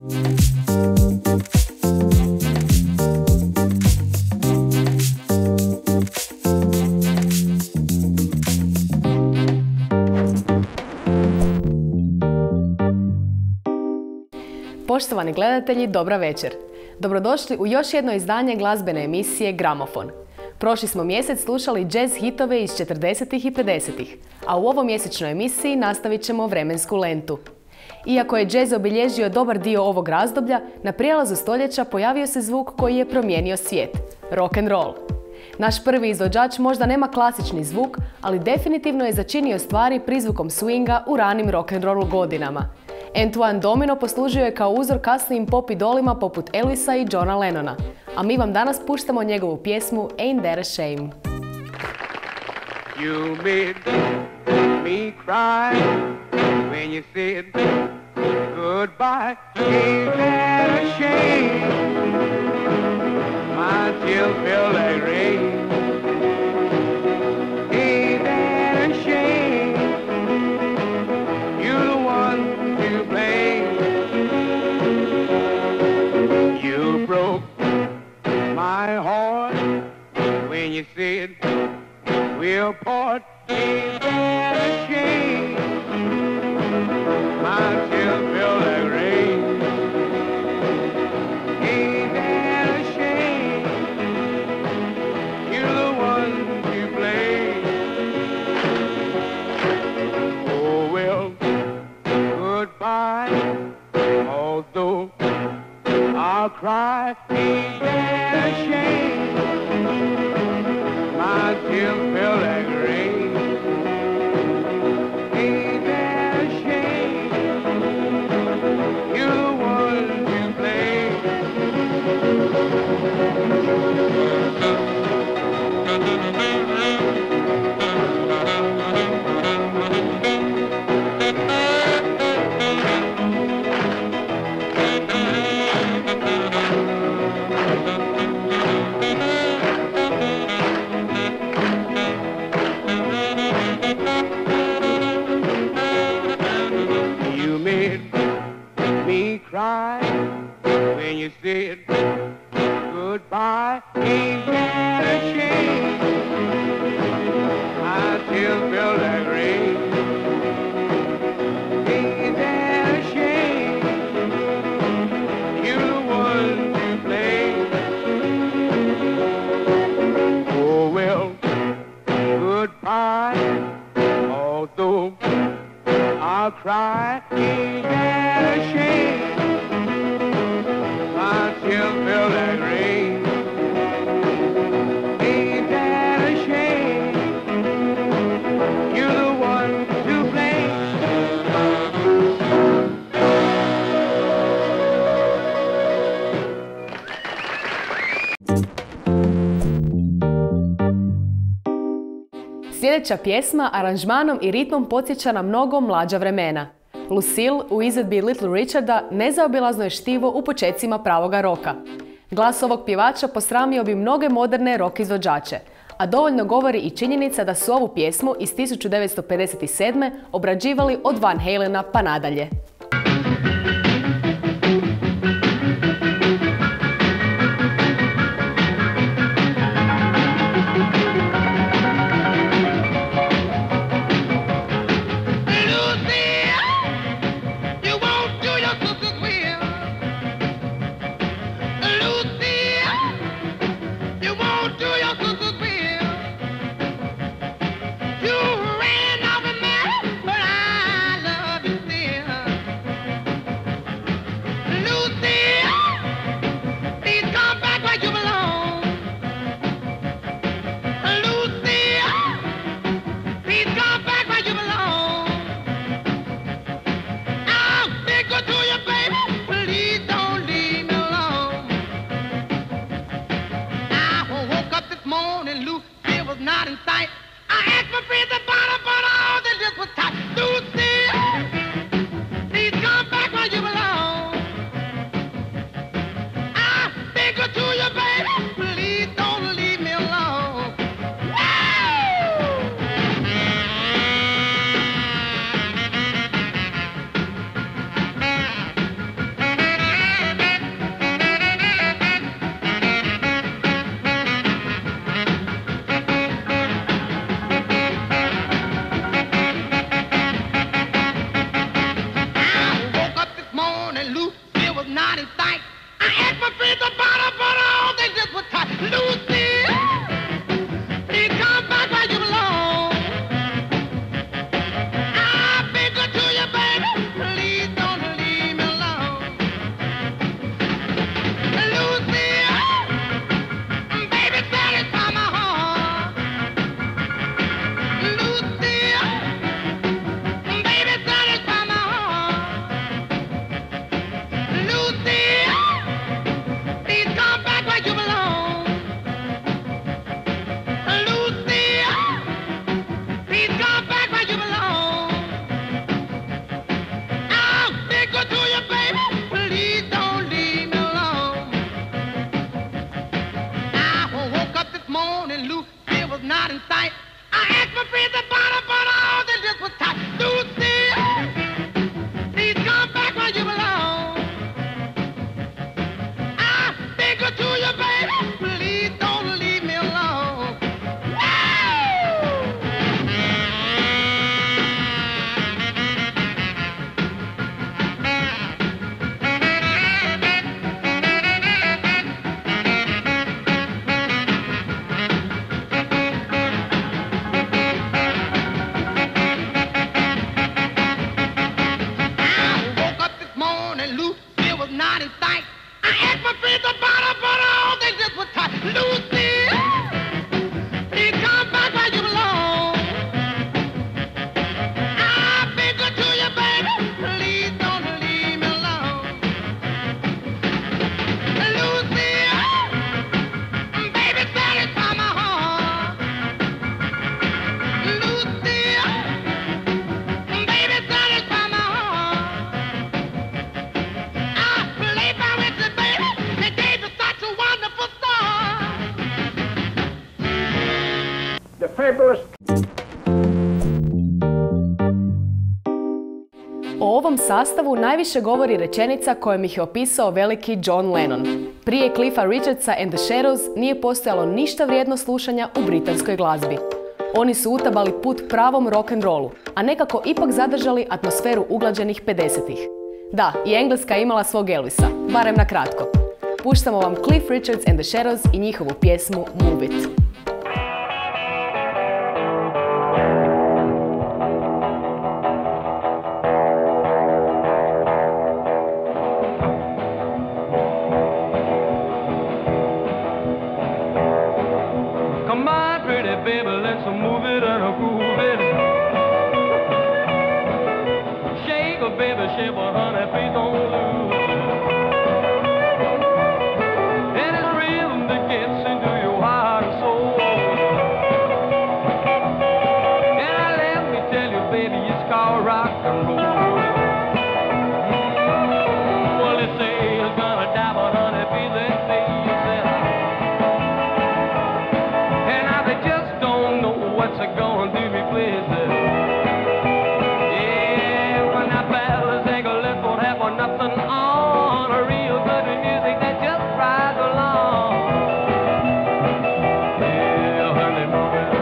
Poštovani gledatelji, dobra večer. Dobrodošli u još jedno izdanje glazbene emisije Gramofon. Prošli smo mjesec slušali jazz hitove iz 40. i 50. a u ovoj mjesečnoj emisiji nastavit ćemo vremensku lentu. Iako je jazz obilježio dobar dio ovog razdoblja, na prijelazu stoljeća pojavio se zvuk koji je promijenio svijet – rock and roll. Naš prvi izvođač možda nema klasični zvuk, ali definitivno je začinio stvari prizvukom swinga u ranim rock and roll godinama. Antoine Domino poslužio je kao uzor kasnijim pop idolima poput Elvisa i Johna Lennona, a mi vam danas puštamo njegovu pjesmu Ain't That a Shame. You made me cry when you said goodbye. Ain't that a shame? My tears feel like rain. Ain't that a shame? You're the one to blame. You broke my heart when you said we'll part. Ain't that a shame? My tears feel like rain. Ain't that a shame? You're the one to blame. Oh well, goodbye. Although I'll cry, ain't that a shame? My tears feel like rain. Ain't that a shame? You're the one to blame. Cry when you said goodbye. Ain't that a shame? My tears feel like rain. Ain't that a shame? You're the one to blame. Oh well, goodbye. Although I'll cry, ain't that a shame? My tears feel like rain. Ain't that a shame? You're the one to blame. Sljedeća pjesma aranžmanom i ritmom podsjeća na mnogo mlađa vremena. Lucille u izvedbi Little Richarda nezaobilazno je štivo u počecima pravoga roka. Glas ovog pjevača posramio bi mnoge moderne rock izvođače, a dovoljno govori i činjenica da su ovu pjesmu iz 1957. obrađivali od Van Halena pa nadalje. Lucy was not in sight. I asked my friends about her, but all they just was tight. Lucy, please come back where you belong. I beg her to you, baby, please don't leave me alone. Lucy, baby, satisfy my heart. Lucy, baby, satisfy my heart. Lucy, please come back where you belong. Lucy, please come back where you belong. I'll be good to you, baby. Please don't leave me alone. I woke up this morning, Lucy was not in sight. I asked my friends about her, but all they did was tight. Lucy, please come back where you belong. I'll be good to you, baby. Please don't leave me alone. I woke up this morning, Lucy was not in sight. I asked my friends about her, but all they just was tight. Lucy, please come back where you belong. I beg her to you, baby, please don't leave me alone. Lucy, baby, satisfy my heart. Lucy, baby, satisfy my heart. I played my with it, baby. They gave me such a wonderful start. The fabulous O ovom sastavu najviše govori rečenica kojom ih je opisao veliki John Lennon. Prije Cliffa Richardsa and the Shadows nije postojalo ništa vrijedno slušanja u britanskoj glazbi. Oni su utabali put pravom rock'n'rollu, a nekako ipak zadržali atmosferu uglađenih 50-ih. Da, i Engleska je imala svog Elvisa, barem na kratko. Puštamo vam Cliff Richards and the Shadows i njihovu pjesmu Move It. Come on, pretty baby, let's move it and groove it. Shake a baby, shake a honey, please don't lose it. And it's rhythm that gets into your heart and soul. And let me tell you, baby, it's called rock and roll. Well, they say it's gonna die, but honey, please let's say yourself. And I just don't know what's gonna do me pleasure. Yeah, when that fellas ain't gonna let go have nothing on a real good music that just rides along. Yeah, honey, move it.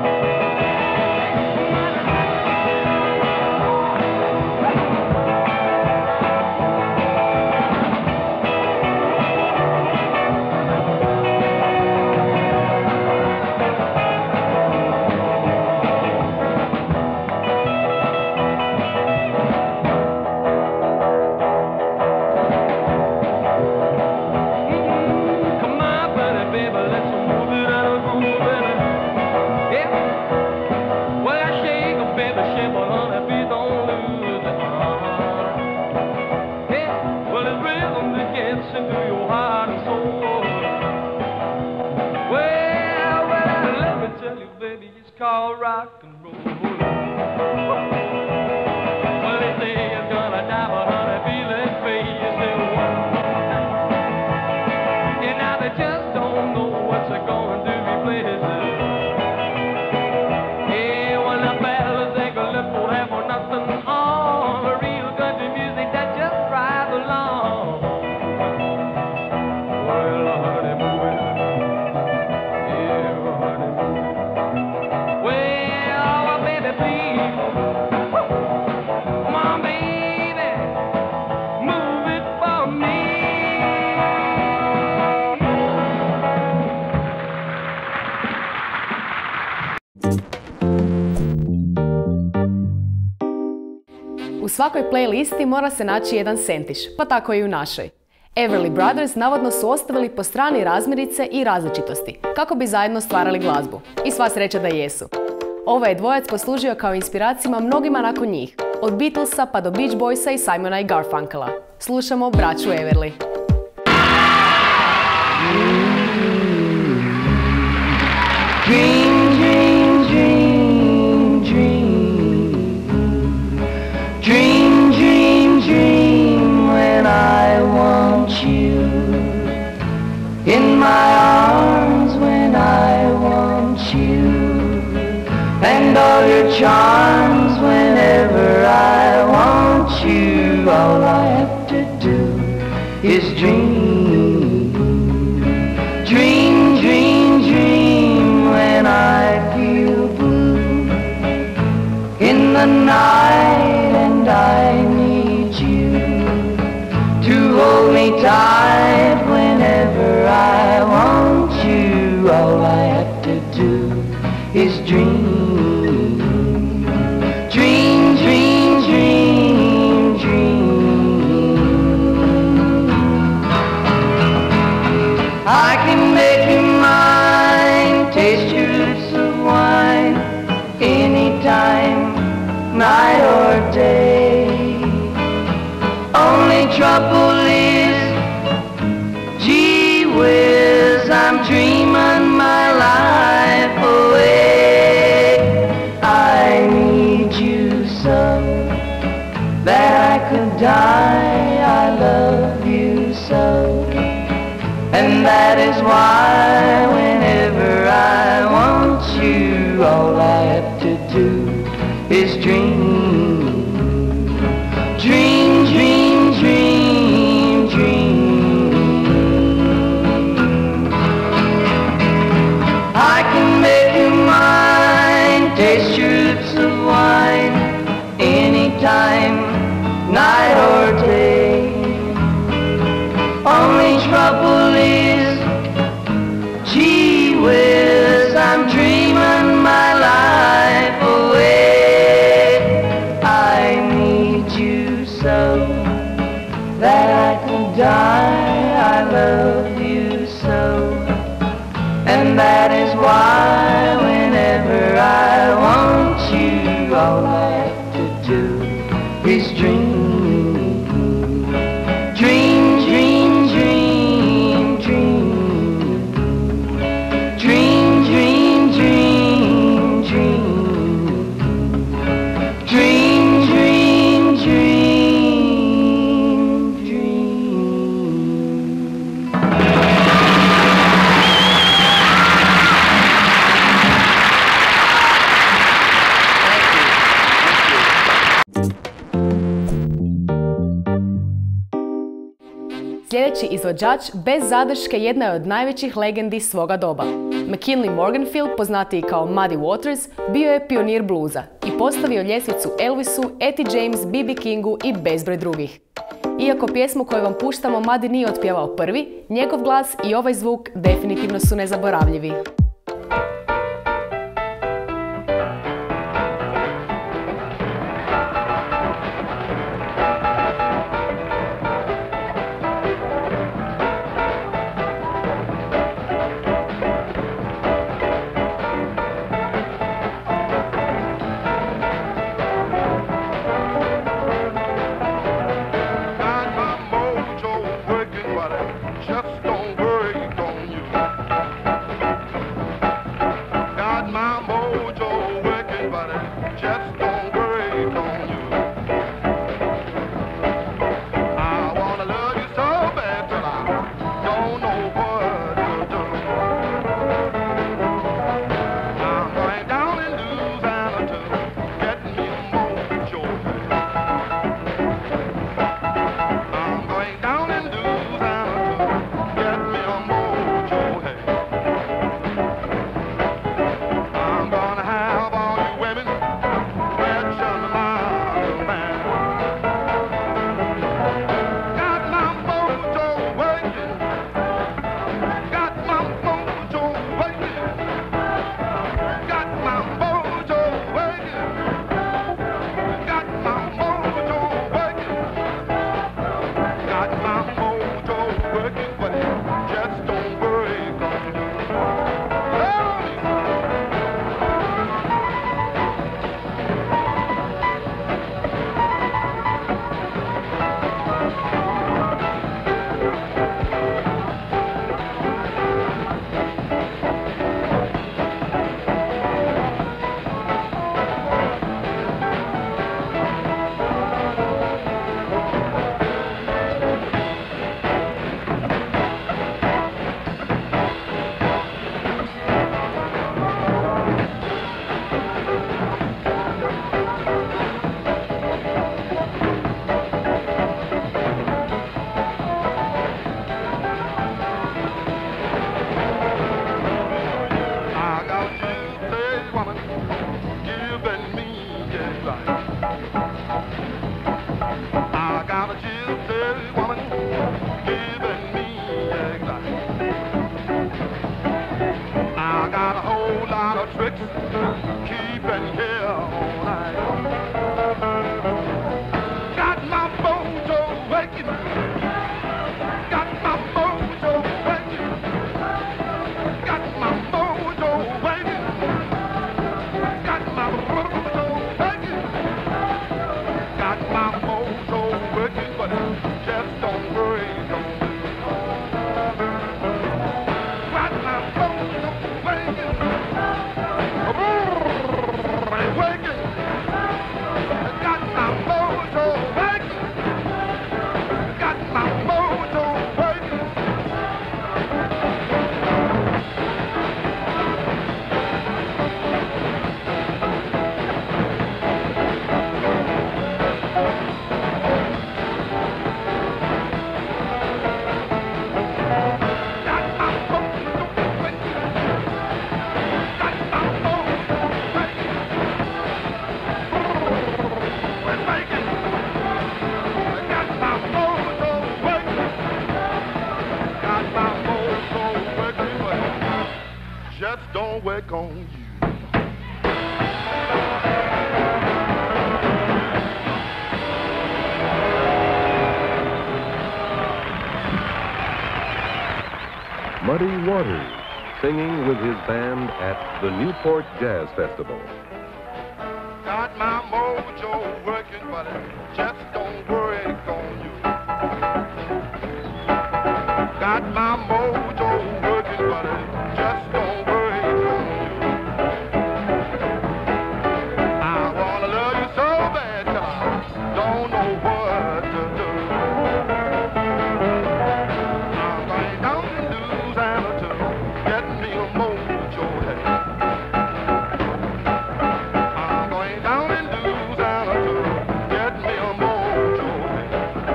Come on, buddy, baby, let's move it and groove it. Yeah. Well, I shake a baby, shake, but honey, please don't lose it. Yeah. Well, it's rhythm that gets into your heart and soul. Well, let me tell you, baby, it's called rock and roll. Well, they say it's gonna die, but honey, feel it fade. You say one more time. And now they just don't know what's going to be pleasure. Yeah, when the fellas ain't gonna let go have nothing on a real country music that just rides along. Well, honey, move it. Yeah, honey, move it. Well, svakoj playlisti mora se naći jedan sentiš, pa tako i u našoj. Everly Brothers navodno su ostavili po strani razmirice i različitosti, kako bi zajedno stvarali glazbu. I sva sreća da jesu. Ovaj je dvojac poslužio kao inspiracijama mnogima nakon njih, od Beatlesa pa do Beach Boysa i Simona i Garfunkela. Slušamo braću Everly. Dream, dream, dream, dream. Dream, dream, dream when I want you. In my arms when I want you. And all your charms whenever I want you. All I have to do is dream. Dream, dream, dream when I feel blue in the night and I need you to hold me tight whenever I want you. All I have to do is dream. Dream, dream, dream, dream. I can make you mine, taste your lips of wine, anytime, night or day. Only trouble is, gee whiz, I'm dreaming my life away. I need you so that I could die. I love you so. And that is why whenever I want you, all I have to do is dream. Dream, dream, dream, dream. I can make you mine, taste your lips of wine, anytime, night or day. Only trouble is, gee whiz, I'm dreaming my life away. I need you so that I could die. I love you so. And that is why whenever I want you, all I have to do is dream. Dream, dream, dream, dream. Dream, dream, dream, dream. Dream, dream, dream, dream. Sljedeći izvođač bez zadrške jedna je od najvećih legendi svoga doba. McKinley Morganfield, poznatiji kao Muddy Waters, bio je pionir bluza i postavio ljestvicu Elvisu, Etta James, B.B. Kingu i bezbroj drugih. Iako pjesmu koju vam puštamo Muddy nije otpjevao prvi, njegov glas i ovaj zvuk definitivno su nezaboravljivi. Just don't worry, don't you? just don't work on you. Muddy Waters, singing with his band at the Newport Jazz Festival. Got my mojo working, but it just don't work on you. Got my mojo working, but it just don't work on you. I wanna love you so bad, child, don't know what to do. I'm going down to Louisiana to get me a mojo head. I'm going down in Louisiana to get me a mojo head.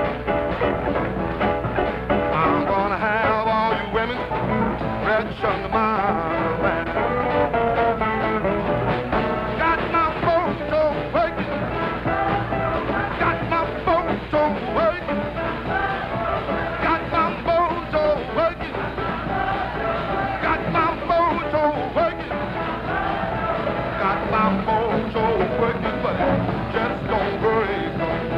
I'm gonna have all you women stretch under my band. Got my mojo working. Got my mojo working. Got my mojo working. Got my mojo working. Got my mojo working, but it just don't work on me.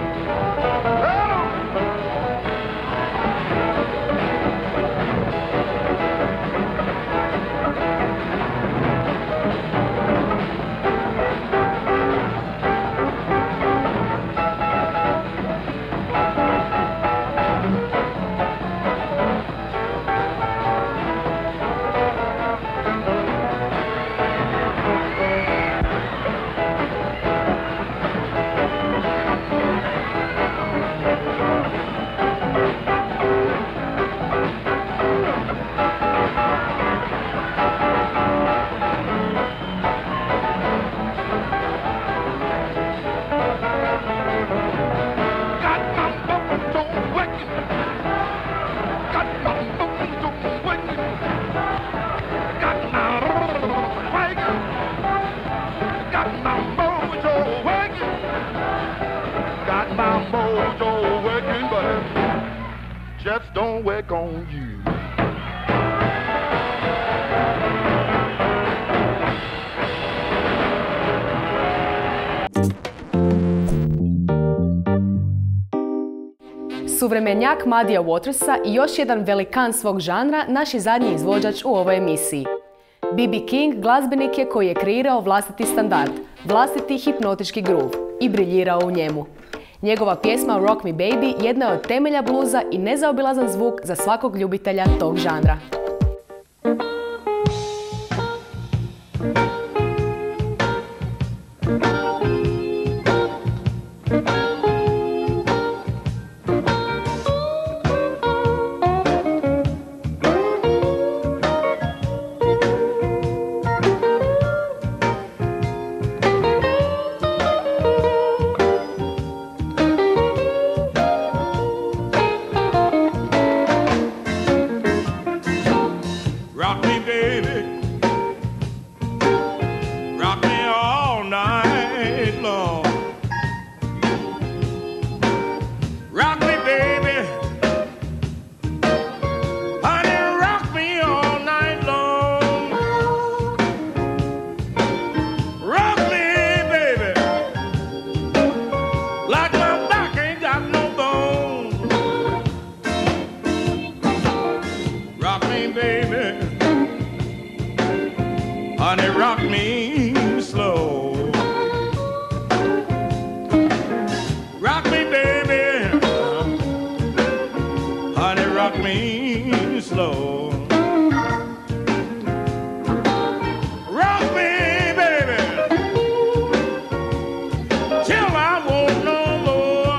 Got my mojo working. Got my mojo working. Got my wagon. Got my mojo working. Got my mojo working, but it just don't work on you. Suvremenjak Muddya Watersa i još jedan velikan svog žanra, naš je zadnji izvođač u ovoj emisiji. B.B. King glazbenik je koji je kreirao vlastiti standard, vlastiti hipnotički groove i briljirao u njemu. Njegova pjesma Rock Me Baby jedna je od temelja bluza i nezaobilazan zvuk za svakog ljubitelja tog žanra. Rock me, baby. Rock me all night long. Rock me, baby. Honey, rock me all night long. Rock me, baby. Like my back ain't got no bone. Rock me, baby. Honey, rock me slow. Rock me, baby. Honey, rock me slow. Rock me, baby, till I won't no more.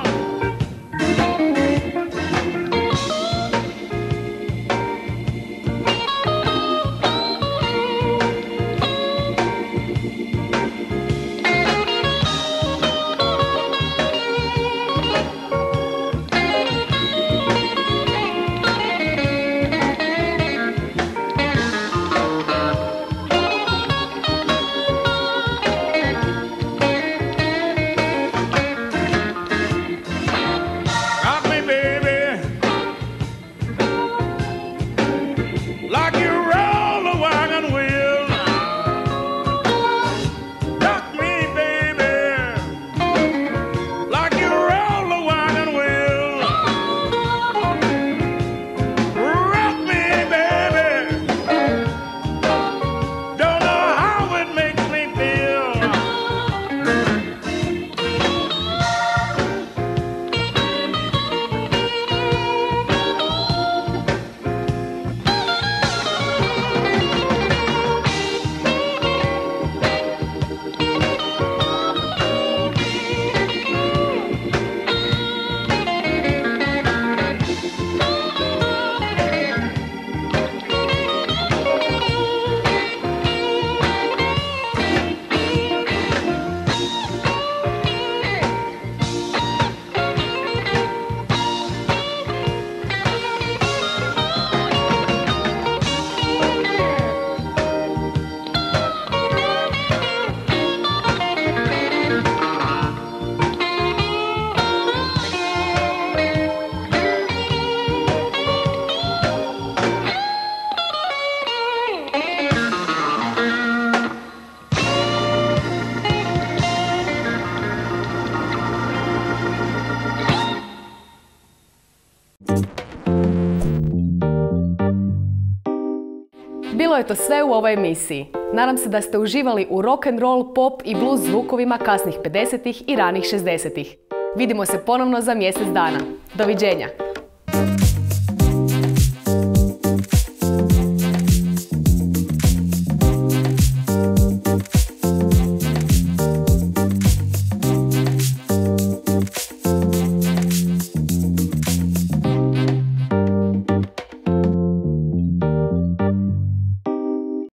Bilo je to sve u ovoj emisiji. Nadam se da ste uživali u rock and roll, pop i blues zvukovima kasnih 50-ih i ranih 60-ih. Vidimo se ponovno za mjesec dana. Doviđenja!